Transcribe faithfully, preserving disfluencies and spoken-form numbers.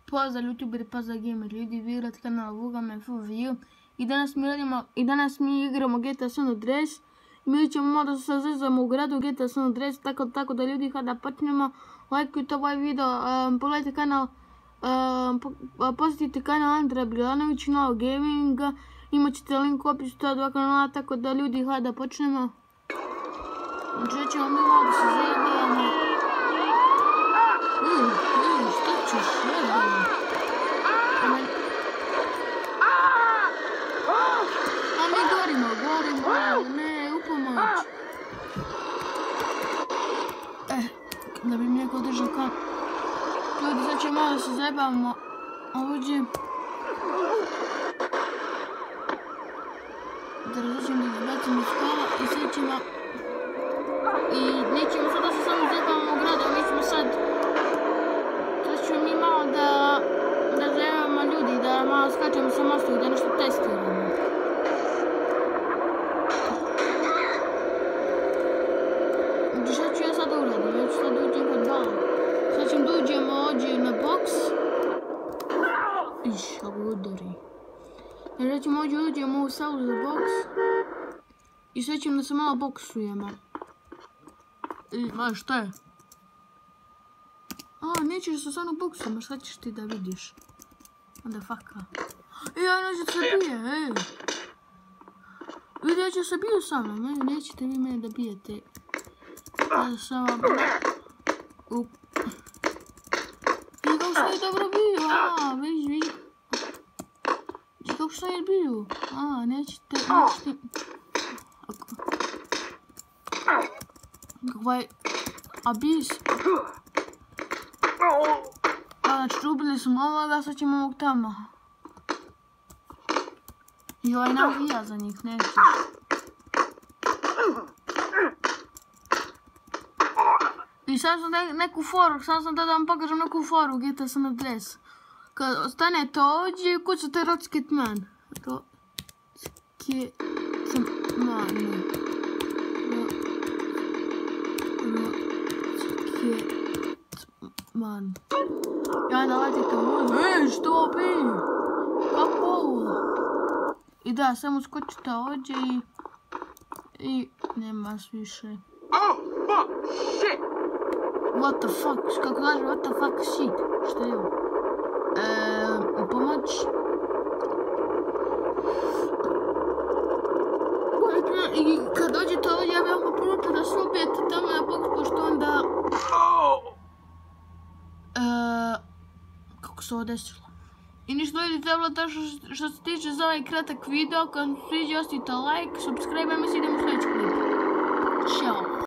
Pozdrav youtuberi, pozdrav gamer ljudi, vi igrate kanal Vugame F V i danas mi radimo, i danas mi igramo G T A San Andreas i mi ćemo malo se zezamo u gradu G T A San Andreas, tako, tako da ljudi kada počnemo, lajkujte ovaj video, um, pogledajte kanal, um, po, posjetite kanal Andreja Bilanović, Nalo Gaminga, imat ćete link u opisu ta dva kanala, tako da ljudi kada počnemo. Znači ćemo mi malo da se zezamo. Uj, uj, šta ćeš jebati? A mi gorimo, gorimo, ne, u pomoć. Eh, da bi mi neko držao kam. Ljudi, sad ćemo malo da se zajebavamo ovdje. Da različimo da izbacimo iz kola i sad ćemo... I nećemo sad da se samo zajebavamo u gradu, mi ćemo sad... Sad ćemo mi malo da... Da zajebavamo ljudi, da malo skačemo sa mostu i da nešto testiramo. Šta ću ja sad uradim? Ja ću sad uđem kod bala. Sad ćemo da uđemo ovdje na boks. Iš, kako udari. Sad ćemo ovdje uđemo u salu za boks. I sad ćemo da se malo boksujemo. I, ma šta je? A, nećeš se samo boksujemo, šta ćeš ti da vidiš? Onda faka. E, ja neću se bije, ej. Vidi, ja ću se biju sa mnom, nećete vi mene da bijete. Ja sam vam... Up. Vidi kako što je dobro biju, a, vidi, vidi. Vidi kako što je biju. A, nećete, nećete... Kakvaj... Abis. A, znači, ubili smo ovoga, sad ćemo ovog tamo. I ovaj navija za njih, nećeš. I sad sam neku foru, sad sam da vam pokažem neku foru G T A San Andreas. Kad ostanete ovdje, kucate Rocketman. Rocketman. Rocketman. I onda letite u vodu. Ej, što bi? Kako ovo? I da, samo skočite ovdje i... I nema više. Oh, fuck, shit! What the fuck? Kako kaže, what the fuck shit? Što je ovo? Eee, pomoć. I kad dođete ovdje, ja bih vam poručio da se ubijete tamo na boks, pošto onda... Eee, kako se ovo desilo? I ništa ljudi, to je bilo to što se tiče za ovaj kratak video. Ako vam se sviđa, ostavite like, subscribe, a mi se idemo u sljedeći klip.